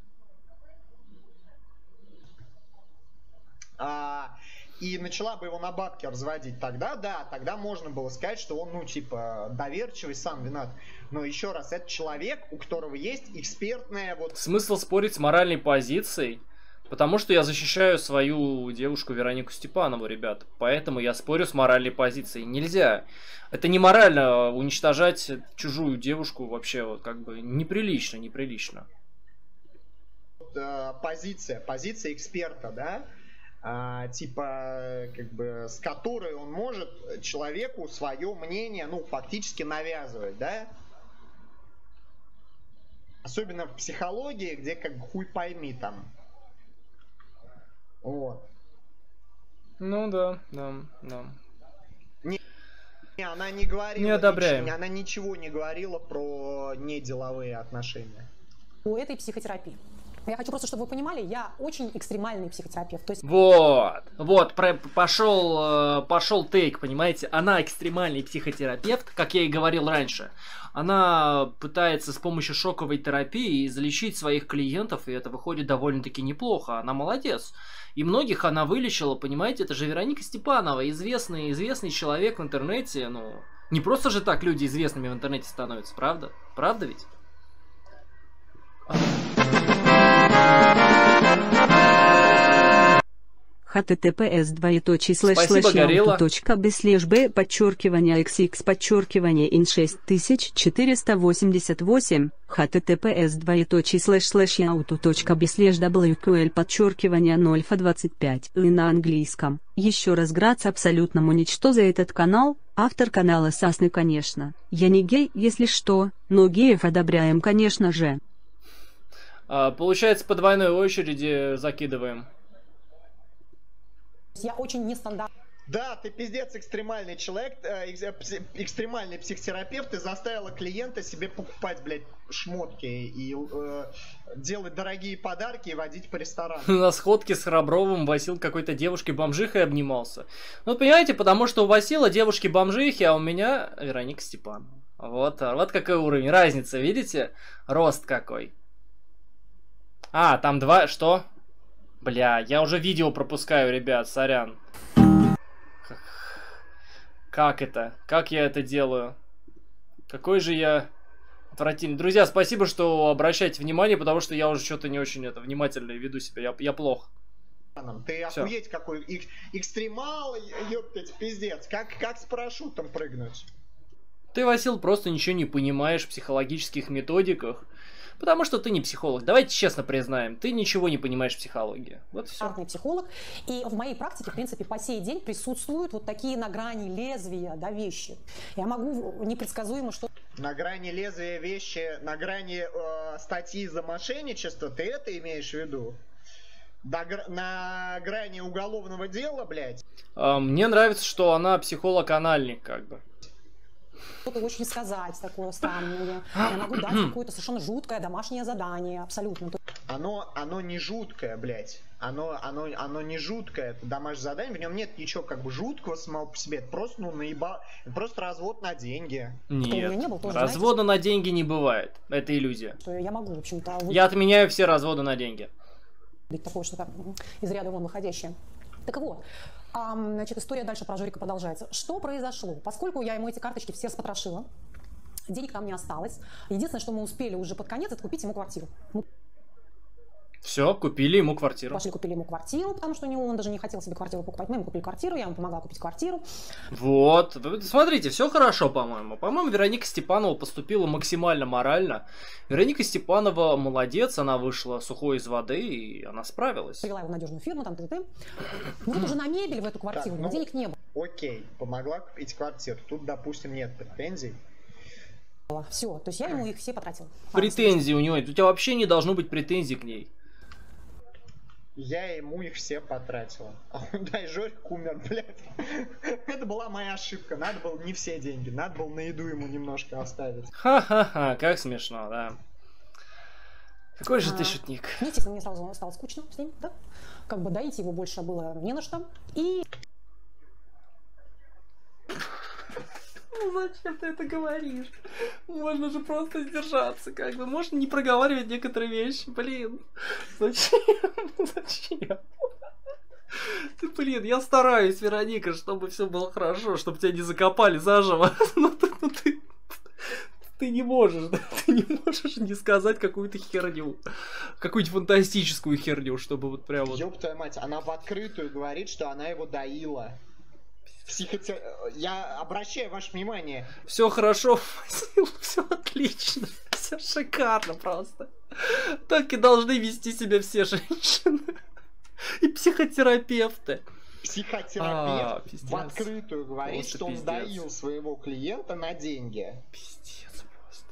И начала бы его на бабки разводить, тогда можно было сказать, что он, доверчивый, сам виноват. Но еще раз, это человек, у которого есть экспертная Смысл спорить с моральной позицией? Потому что я защищаю свою девушку Веронику Степанову, ребят. Поэтому я спорю с моральной позицией. Нельзя. Это не морально уничтожать чужую девушку вообще, неприлично. Позиция эксперта, да? С которой он может человеку свое мнение, фактически навязывать, да? Особенно в психологии, где хуй пойми там. Вот. Ну да. Она не говорила. Не одобряем. Она ничего не говорила про неделовые отношения. У этой психотерапии. Я хочу просто, чтобы вы понимали, я очень экстремальный психотерапевт. То есть... Вот, пошел тейк, понимаете? Она экстремальный психотерапевт, как я и говорил раньше. Она пытается с помощью шоковой терапии излечить своих клиентов, и это выходит довольно-таки неплохо. Она молодец. И многих она вылечила, понимаете? Это же Вероника Степанова, известный человек в интернете. Ну, не просто же так люди известными в интернете становятся, правда? Правда ведь? https://yahoo.b/b_in6488 https://yahoo.b/wql_0f25 и на английском. Еще раз грац абсолютному ничто за этот канал. Автор канала Сасны, конечно. Я не гей, если что, но геев одобряем, конечно же. Получается, по двойной очереди закидываем. Я очень нестандартный. Да, ты пиздец экстремальный человек, экстремальный психотерапевт, ты заставила клиента себе покупать, блядь, шмотки и делать дорогие подарки и водить по ресторанам. На сходке с Храбровым Васил какой-то девушкой-бомжихой обнимался. Ну, понимаете, потому что у Васила девушки-бомжихи, а у меня Вероника Степанова. Вот какой уровень, разница, видите? Рост какой. Там два, что? Бля, я уже видео пропускаю, ребят, сорян. Как это? Как я это делаю? Какой же я отвратительный. Друзья, спасибо, что обращаете внимание, потому что я уже что-то не очень внимательно веду себя. Я плохо. Ты охуеть какой экстремал, ёптать, пиздец. Как с парашютом прыгнуть? Ты, Васил, просто ничего не понимаешь в психологических методиках. Потому что ты не психолог. Давайте честно признаем, ты ничего не понимаешь в психологии. Вот все. Психолог. И в моей практике, в принципе, по сей день присутствуют вот такие на грани лезвия, да, вещи. Я могу непредсказуемо что... На грани лезвия вещи, на грани статьи за мошенничество, ты это имеешь в виду? На грани уголовного дела, блядь? Мне нравится, что она психолог-анальник, как бы. Что-то очень сказать такое странное. Я могу дать какое-то совершенно жуткое домашнее задание, абсолютно. Оно не жуткое, блядь. Оно не жуткое, это домашнее задание, в нем нет ничего как бы жуткого самого по себе. Это просто, просто развод на деньги. Нет, не был, тоже, развода на деньги не бывает. Это иллюзия. Я могу, в общем-то... Я отменяю все разводы на деньги. Такое что-то из ряда вон выходящее. Так вот, значит, история дальше про Жорика продолжается. Что произошло? Поскольку я ему эти карточки все спотрошила, денег там не осталось. Единственное, что мы успели уже под конец, это купить ему квартиру. Все, купили ему квартиру. Пошли, купили ему квартиру, потому что он даже не хотел себе квартиру покупать. Мы ему купили квартиру, я ему помогла купить квартиру. Вот, смотрите, все хорошо, по-моему. По-моему, Вероника Степанова поступила максимально морально. Вероника Степанова молодец, она вышла сухой из воды, и она справилась. Привела его в надежную фирму, там, ты. Ну, вот уже на мебель в эту квартиру, так, денег не было. Окей, помогла купить квартиру. Тут, допустим, нет претензий. Все, то есть я ему их все потратила. Претензий у него нет, у тебя вообще не должно быть претензий к ней. Я ему их все потратила. Да, и Жорик умер, блядь. Это была моя ошибка. Надо было не все деньги. Надо было на еду ему немножко оставить. Ха-ха-ха, как смешно, да. Какой же ты шутник. Естественно, мне сразу стало скучно с ним, да? Как бы доить его больше было не на что. И... Ну зачем ты это говоришь? Можно же просто сдержаться, как бы. Можно не проговаривать некоторые вещи. Блин. Зачем? Зачем? Ты, блин, я стараюсь, Вероника, чтобы все было хорошо, чтобы тебя не закопали заживо. Но ты не можешь, да? Ты не можешь не сказать какую-то херню. Какую-нибудь фантастическую херню, чтобы вот прям вот... Ёб твою мать, она в открытую говорит, что она его доила. Я обращаю ваше внимание. Все хорошо, все отлично, все шикарно просто. Так и должны вести себя все женщины. И психотерапевты. Психотерапевт в открытую говорит, просто что он пиздец. доил своего клиента на деньги. Пиздец просто.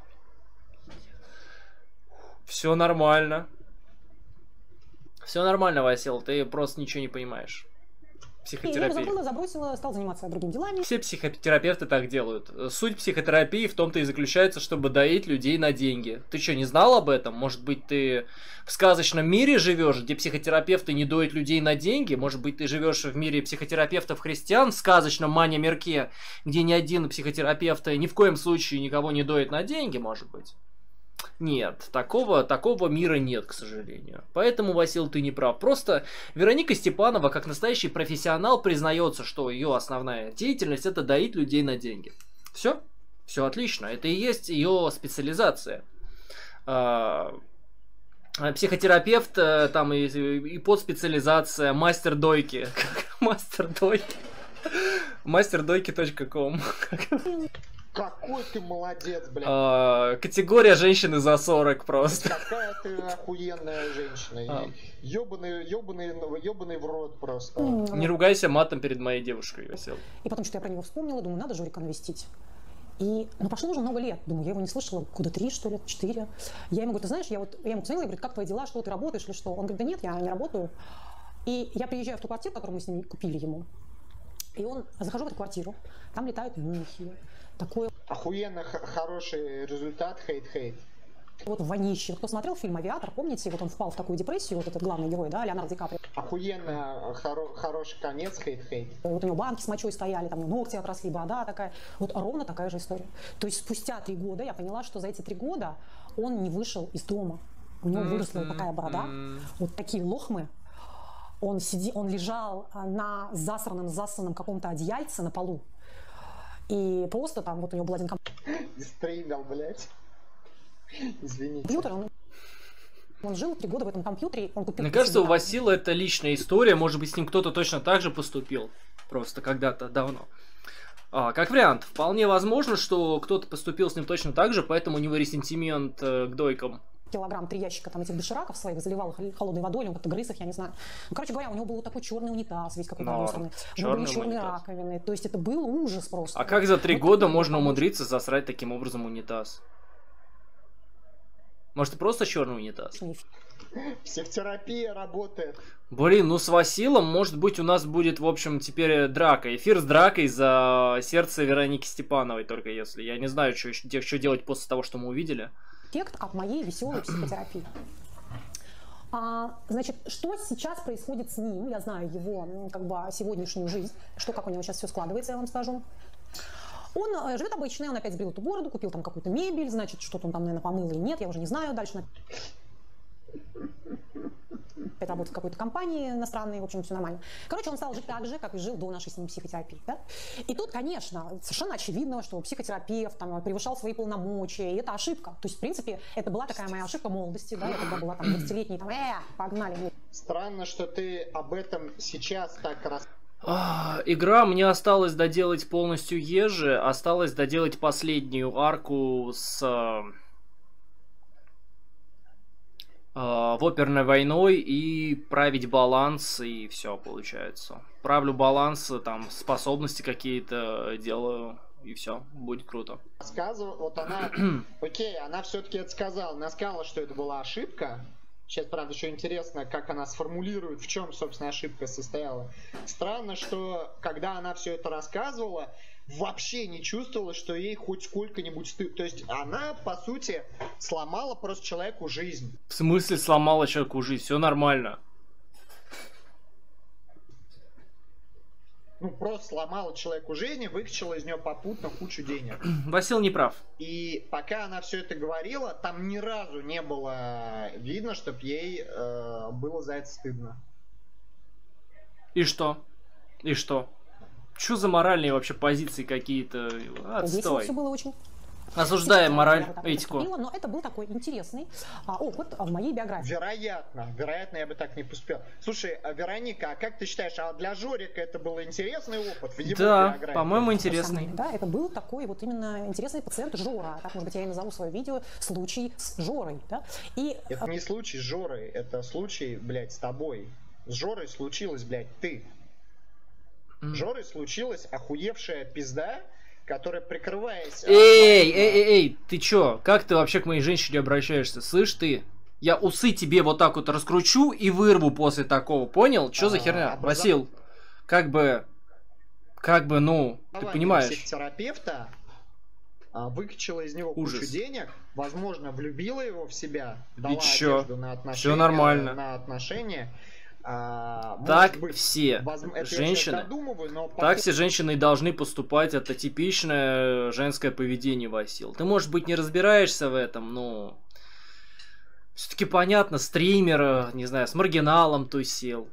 Все нормально. Все нормально, Васил, ты просто ничего не понимаешь. психотерапии. Я забыла, забросила, стал заниматься другими делами. Все психотерапевты так делают. Суть психотерапии в том-то и заключается, чтобы доить людей на деньги. Ты что, не знал об этом? Может быть, ты в сказочном мире живешь, где психотерапевты не доят людей на деньги? Может быть, ты живешь в мире психотерапевтов-христиан, в сказочном мане-мирке, где ни один психотерапевт ни в коем случае никого не доит на деньги, может быть? Нет, такого мира нет, к сожалению. Поэтому, Васил, ты не прав. Просто Вероника Степанова, как настоящий профессионал, признается, что ее основная деятельность — это доить людей на деньги. Все отлично. Это и есть ее специализация. Психотерапевт, там и подспециализация, мастер дойки. Мастер дойки. Мастердойки.ком. Какой ты молодец, блядь. Категория женщины за 40 просто. Какая ты охуенная женщина. Ёбаный в рот просто. Не ругайся матом перед моей девушкой, Васил. И потом что-то я про него вспомнила, думаю, надо Жорика навестить. Но прошло уже много лет. Думаю, я его не слышала, года 3, что ли, 4. Я ему говорю, ты знаешь, я ему позвонила, говорю, как твои дела, что ты работаешь или что? Он говорит, да нет, я не работаю. И я приезжаю в ту квартиру, которую мы с ним купили ему. И захожу в эту квартиру, там летают мухи. Такое... Охуенно хороший результат, хейт-хейт. Вот вонище. Кто смотрел фильм «Авиатор», помните, вот он впал в такую депрессию, вот этот главный герой, да, Леонардо Ди Каприо. Охуенно хороший конец, хейт-хейт. Вот у него банки с мочой стояли, там ногти отросли, борода такая. Вот ровно такая же история. То есть спустя 3 года я поняла, что за эти 3 года он не вышел из дома. У него выросла вот такая борода, вот такие лохмы. Он лежал на засранном каком-то одеяльце на полу. И просто там вот у него был один компьютер. Стримил, блядь. Извините. Он жил 3 года в этом компьютере, он купил... Мне кажется, у Васила это личная история, может быть, с ним кто-то точно так же поступил, просто когда-то давно. Как вариант, вполне возможно, что кто-то поступил с ним точно так же, поэтому у него ресентимент к дойкам. Килограмм 3 ящика там этих дошираков своих заливал холодной водой, он как-то грыз их, я не знаю. Ну, короче говоря, у него был вот такой черный унитаз, весь какой-то мусорный. У него были черные раковины. То есть это был ужас просто. А как за 3 года можно умудриться засрать таким образом унитаз? Может, это просто черный унитаз? Психотерапия работает. Блин, ну с Василом, может быть, у нас будет, в общем, теперь драка. Эфир с дракой за сердце Вероники Степановой, только если. Я не знаю, что делать после того, что мы увидели. Эффект от моей веселой психотерапии. Значит, что сейчас происходит с ним? Я знаю его, как бы, сегодняшнюю жизнь, как у него сейчас все складывается, я вам скажу. Он живет обычно, он опять сбрил эту бороду, купил там какую-то мебель, значит, что-то он там, наверное, помыл или нет, я уже не знаю. Дальше опять работает в какой-то компании иностранной, в общем, все нормально. Короче, он стал жить так же, как и жил до нашей с ним психотерапии. Да? И тут, конечно, совершенно очевидно, что психотерапевт там превышал свои полномочия, и это ошибка. То есть, в принципе, это была такая моя ошибка молодости, да, я когда была там 20-летней, там, погнали. Странно, что ты об этом сейчас так Игра, мне осталось доделать полностью Ежи, осталось доделать последнюю арку с оперной войной и править баланс, и все получается. Правлю баланс, там способности какие-то делаю, и все, будет круто. Рассказывала, вот она, окей, она все-таки это сказала, она сказала, что это была ошибка. Сейчас, правда, еще интересно, как она сформулирует, в чем, собственно, ошибка состояла. Странно, что когда она все это рассказывала, вообще не чувствовала, что ей хоть сколько-нибудь стыдно. То есть она, по сути, сломала просто человеку жизнь. В смысле сломала человеку жизнь? Все нормально. Ну, просто сломала человеку жизнь и выкачала из нее попутно кучу денег. Васил не прав. И пока она все это говорила, там ни разу не было видно, чтобы ей было за это стыдно. И что? И что? Что за моральные вообще позиции какие-то? Отстой. Все было очень... Осуждаем мораль, этику. Но это был такой интересный опыт в моей биографии. Вероятно, я бы так не поступил. Слушай, Вероника, а как ты считаешь, а для Жорика это был интересный опыт в его биографии? Да, по-моему, интересный. Да, это был такой вот именно интересный пациент Жора. Так, может быть, я и назову свое видео «Случай с Жорой». Да? Это не случай с Жорой, это случай, блядь, с тобой. С Жорой случилось, блядь, ты. С Жорой случилась охуевшая пизда, которая, прикрываясь... Эй, ты чё? Как ты вообще к моей женщине обращаешься? Слышь ты, я усы тебе вот так вот раскручу и вырву после такого, понял? Чё за херня? Васил, ну, ты понимаешь. Психотерапевта выкачала из него Ужас. кучу денег, возможно, влюбила его в себя, дала И чё? одежду на отношения, Всё нормально. на отношения. Так Может быть, все это я женщины, сейчас додумываю, но так все женщины и должны поступать. Это типичное женское поведение, Васил. Ты, может быть, не разбираешься в этом, но все-таки понятно, стример, не знаю, с маргиналом тусил.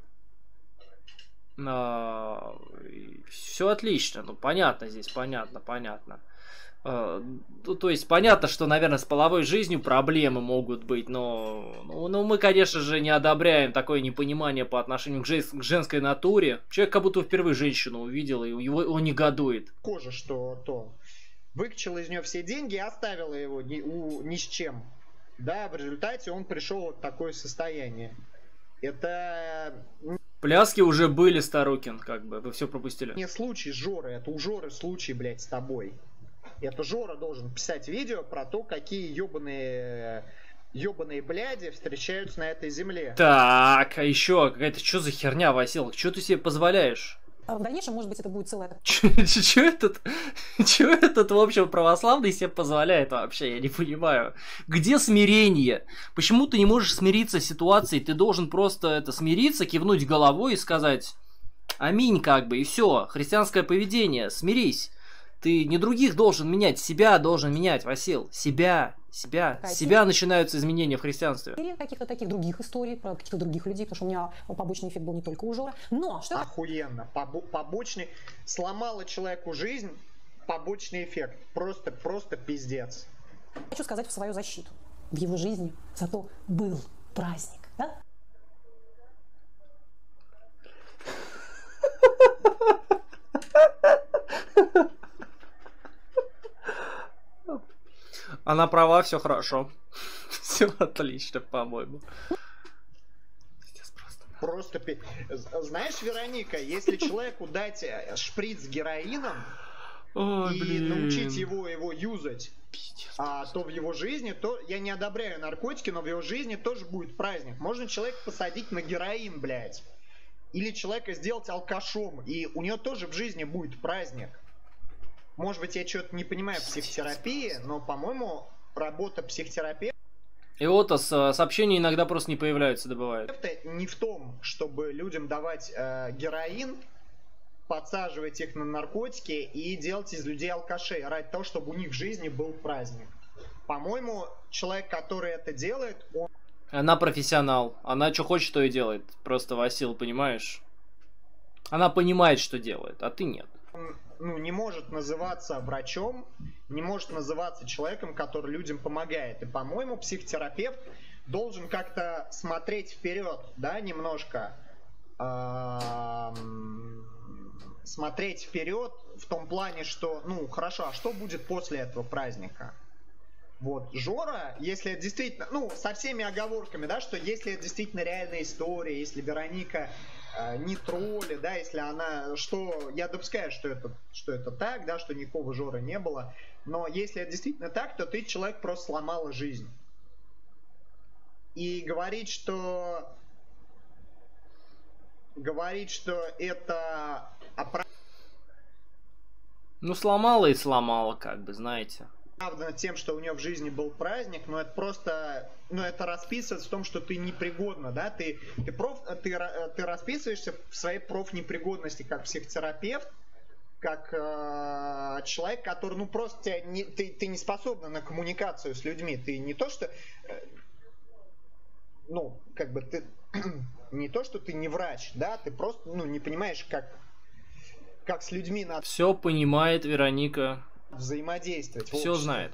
Все отлично, ну понятно здесь, понятно. То есть понятно, что, наверное, с половой жизнью проблемы могут быть, но мы, конечно же, не одобряем такое непонимание по отношению к женской натуре. Человек как будто впервые женщину увидел, и он негодует. Похоже, что то выкачала из нее все деньги и оставила его ни с чем. Да, в результате он пришел в такое состояние. Это Пляски уже были, Старукин, как бы, вы все пропустили. не случай с Жорой, это у Жоры случай, блядь, с тобой. Это Жора должен писать видео про то, какие ёбаные бляди встречаются на этой земле. Так, а еще какая-то, что за херня, Васил? Что ты себе позволяешь? В дальнейшем, может быть, это будет целая... Чё этот, в общем, православный себе позволяет вообще? Я не понимаю. Где смирение? Почему ты не можешь смириться с ситуацией? Ты должен просто смириться, кивнуть головой и сказать аминь, как бы, и все. Христианское поведение, смирись. Ты не других должен менять, себя должен менять, Васил. Себя. С себя начинаются изменения в христианстве. Каких-то таких других историй, про каких-то других людей, потому что у меня побочный эффект был не только у Жоры. Но что... Охуенно. Побочный... Сломала человеку жизнь, побочный эффект. Просто пиздец. Хочу сказать в свою защиту. В его жизни зато был праздник, да? Она права, все хорошо. Все отлично, по-моему. Просто... Знаешь, Вероника, если человеку дать шприц с героином научить его юзать, то в его жизни, то я не одобряю наркотики, но в его жизни тоже будет праздник. Можно человека посадить на героин, блядь. Или человека сделать алкашом, и у него тоже в жизни будет праздник. Может быть, я что-то не понимаю в психотерапии, но, по-моему, работа психотерапевта... И вот сообщения иногда просто не появляются, добывают. Это не в том, чтобы людям давать героин, подсаживать их на наркотики и делать из людей алкашей, ради того, чтобы у них в жизни был праздник. По-моему, человек, который это делает, он... Она профессионал. Она что хочет, то и делает. Просто, Васил, понимаешь? Она понимает, что делает, а ты нет. Не может называться врачом, не может называться человеком, который людям помогает. И, по-моему, психотерапевт должен как-то смотреть вперед, да, немножко. Смотреть вперед в том плане, что, хорошо, а что будет после этого праздника? Вот, Жора, если это действительно, со всеми оговорками, да, что если это действительно реальная история, если Вероника не тролли, да, если она, что я допускаю, что это так, да, что никакого Жора не было, но если это действительно так, то ты человек просто сломала жизнь. И говорить, что это сломала и сломала, как бы, знаете. Правда тем, что у нее в жизни был праздник, но это просто, это расписывается в том, что ты непригодна, да, ты расписываешься в своей профнепригодности как психотерапевт, как человек, который, просто ты не способна на коммуникацию с людьми, ты не то, что, ты не то, что ты не врач, да, ты просто, не понимаешь, как с людьми надо... Все понимает Вероника. Взаимодействовать. Все знает.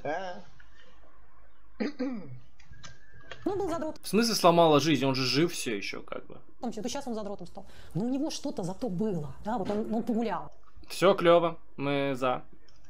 Был задрот. В смысле сломала жизнь? Он же жив все еще, как бы. Сейчас он задротом стал. Но у него что-то зато было. Да, вот он погулял. Все клево, мы за.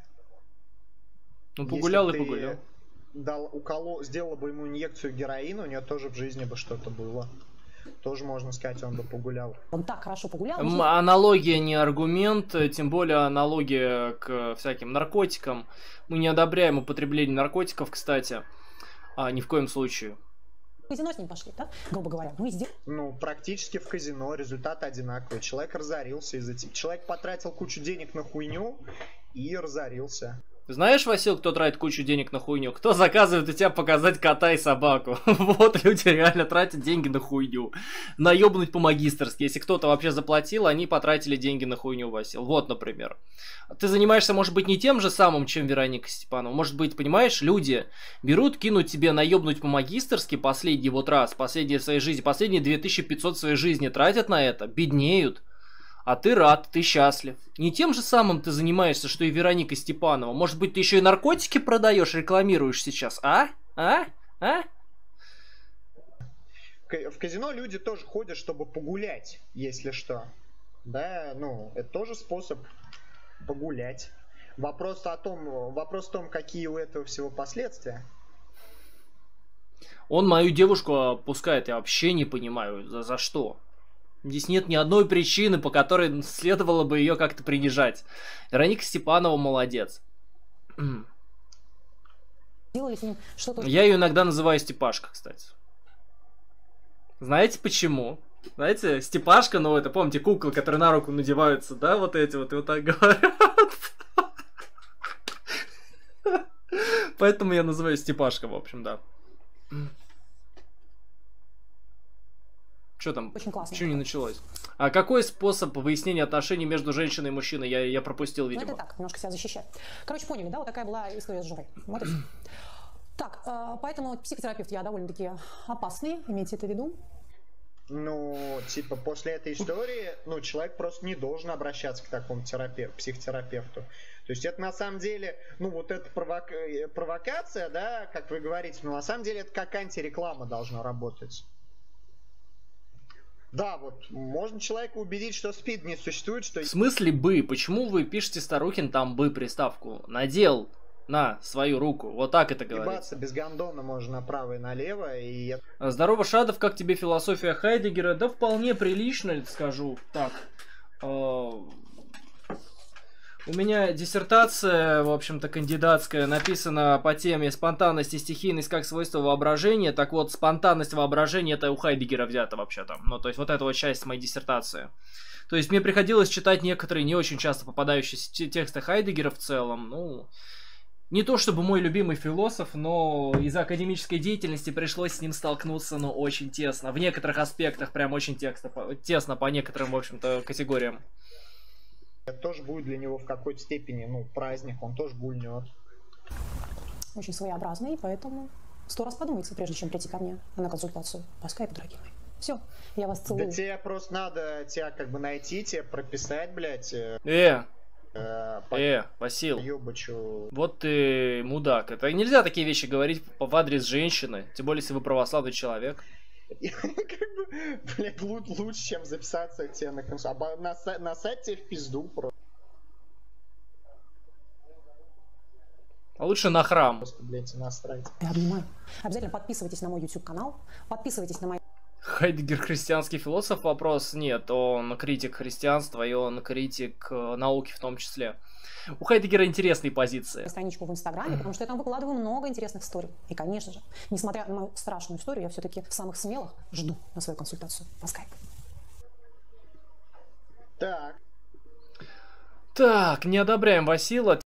Он погулял и погулял. Сделала бы ему инъекцию героина, у него тоже в жизни бы что-то было. Тоже можно сказать, он бы погулял. Он так хорошо погулял. Аналогия не аргумент, тем более аналогия к всяким наркотикам. Мы не одобряем употребление наркотиков, кстати. Ни в коем случае. казино с ним пошли, да, грубо говоря. Мы здесь... Ну, практически в казино результат одинаковый. Человек разорился из-за тебя. Человек потратил кучу денег на хуйню и разорился. Знаешь, Васил, кто тратит кучу денег на хуйню? Кто заказывает у тебя показать кота и собаку? Вот люди реально тратят деньги на хуйню. Наебнуть по-магистерски. Если кто-то вообще заплатил, они потратили деньги на хуйню, Васил. Вот, например. Ты занимаешься, может быть, не тем же самым, чем Вероника Степанова. Может быть, понимаешь, люди берут, кинут тебе наебнуть по-магистерски последний вот раз, последние в своей жизни, последние 2500 в своей жизни тратят на это, беднеют. А ты рад, ты счастлив. Не тем же самым ты занимаешься, что и Вероника Степанова. Может быть, ты еще и наркотики продаешь, рекламируешь сейчас, а? А? А? В казино люди тоже ходят, чтобы погулять, если что. Да, ну, это тоже способ погулять. Вопрос в том, какие у этого всего последствия. Он мою девушку опускает, я вообще не понимаю, за что. Здесь нет ни одной причины, по которой следовало бы ее как-то принижать. Вероника Степанова молодец. Делали с ним что-то... Я ее иногда называю Степашка, кстати. Знаете почему? Знаете, Степашка, ну это, помните, куклы, которые на руку надеваются, да, вот эти вот, и вот так говорят. Поэтому я называю Степашка, в общем, да. Что там? Очень классно. Что не началось? А какой способ выяснения отношений между женщиной и мужчиной? Я пропустил, видимо. Ну, это так, немножко себя защищать. Короче, поняли, да? Вот такая была история с Жорой. Вот и всё. Так, поэтому психотерапевт я довольно-таки опасный, имейте это в виду. Ну, типа, после этой истории, ну, человек просто не должен обращаться к такому психотерапевту. То есть это на самом деле, ну, вот эта провокация, да, как вы говорите, но на самом деле это как антиреклама должна работать. Да, вот, можно человека убедить, что СПИД не существует, что... В смысле бы? Почему вы пишете Старухин там бы приставку? Надел на свою руку. Вот так это говорится. Ебаться без гондона можно направо и налево, и... Здорово, Шадов, как тебе философия Хайдеггера? Да вполне прилично, скажу. Так. У меня диссертация, в общем-то, кандидатская, написана по теме спонтанность и стихийность как свойство воображения. Так вот, спонтанность воображения это у Хайдеггера взято вообще-то. Ну, то есть, вот эта вот часть моей диссертации. То есть, мне приходилось читать некоторые не очень часто попадающиеся тексты Хайдеггера в целом. Ну, не то чтобы мой любимый философ, но из-за академической деятельности пришлось с ним столкнуться, но очень тесно. В некоторых аспектах прям очень тесно по некоторым, в общем-то, категориям. Это тоже будет для него в какой-то степени, ну, праздник, он тоже гульнет. Очень своеобразный, поэтому 100 раз подумайте, прежде чем прийти ко мне на консультацию по скайпу, дорогие мои. Все, я вас целую. Да тебе просто надо тебя как бы найти, тебе прописать, блядь. Васил, ёбачу. вот ты мудак. Это нельзя такие вещи говорить в адрес женщины, тем более, если вы православный человек. Блять, лучше, чем записаться к тебе на консультацию. Насать тебе в пизду просто. А лучше на храм. Просто, блять, насрать. Я обнимаю. Обязательно подписывайтесь на мой YouTube канал, подписывайтесь на мои... Хайдеггер христианский философ? Вопрос нет. Он критик христианства и он критик науки в том числе. У Хайдеггера интересные позиции. страничку в Инстаграме, потому что я там выкладываю много интересных историй. И, конечно же, несмотря на мою страшную историю, я все-таки самых смелых жду на свою консультацию по скайпу. Так. Так, не одобряем Васила.